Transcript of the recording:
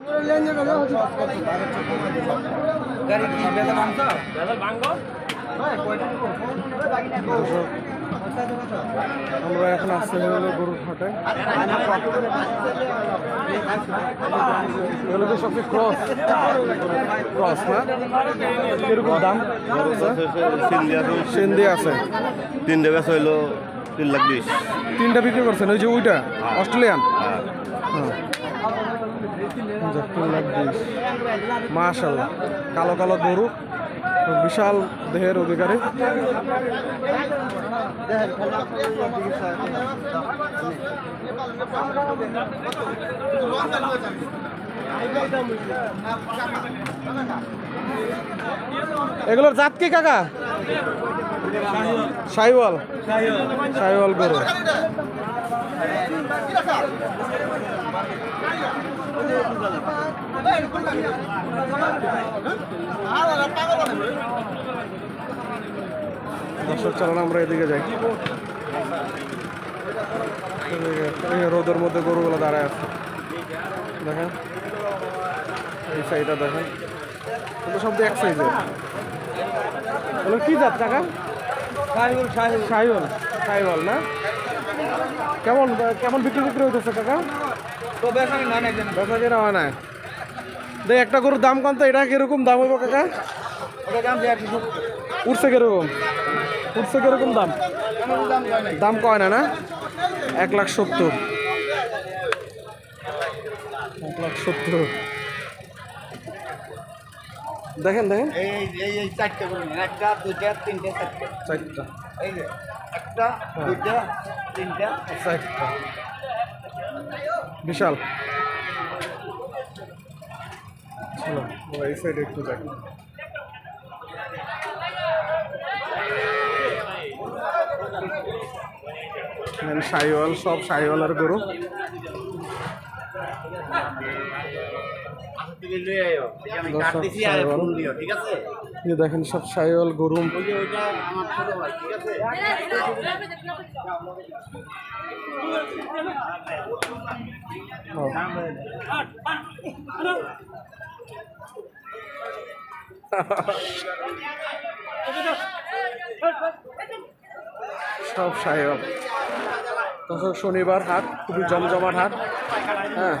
আমরা এখন আসতে হলো গরুর হাটে। এগুলো তো সবচেয়ে ক্রস ক্রস না? কিরকম দাম? সিন্ধি আছে 3 বেচা হইলো 3,20,000। 3টা বিক্রি করছেন? ওই যে ওইটা অস্ট্রেলিয়ান? হ্যাঁ, 3,20,000। মাশাআল্লাহ, কালো কালো গরু, বিশাল দেহের অধিকারী। এগুলোর জাত কি কাকা? শাহিওয়াল। শাহিওয়াল গরু। দর্শক চলুন আমরা এদিকে যাই। রোদের মধ্যে গরুগুলো দাঁড়ায় আছে, দেখেন এই সাইডটা দেখেন, কিন্তু সব এক সাইজের। এগুলো কি জাত কাকা? শাহিওয়াল। শাহিওয়াল না? কেমন কেমন বিক্রি হইতেছে কাকা? বেচা কেনা হয় না। দেখ একটা গরুর দাম কত? এটা কিরকম দাম হইব কাকা? উঠছে কিরকম? উঠছে কিরকম দাম? দাম কয় না? 1,70,000। 1,70,000। দেখেন দেখেন, চারটা করে 1টা 2টা 3টা 4টা। 4টা। এই যে 1টা 2টা 3টা 4টা। বিশাল। চলো এই সাইডে একটু দেখি। শাহিওয়াল, সব শাহিওয়ালের গরু। দেখেন সব শাহিওয়াল গরু। সব শাহিওয়াল। শনিবার হাট, খুবই জমজমাট হাট। হ্যাঁ,